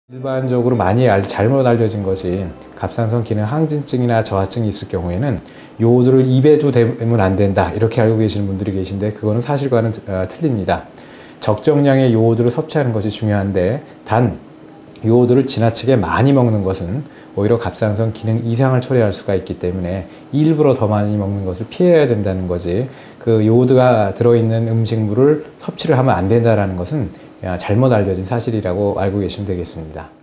일반적으로 많이 잘못 알려진 것이 갑상선 기능 항진증이나 저하증이 있을 경우에는 요오드를 입에 두면 안 된다 이렇게 알고 계시는 분들이 계신데 그거는 사실과는 틀립니다. 적정량의 요오드를 섭취하는 것이 중요한데 단 요오드를 지나치게 많이 먹는 것은 오히려 갑상선 기능 이상을 초래할 수가 있기 때문에 일부러 더 많이 먹는 것을 피해야 된다는 거지, 그 요오드가 들어있는 음식물을 섭취를 하면 안 된다는 것은 잘못 알려진 사실이라고 알고 계시면 되겠습니다.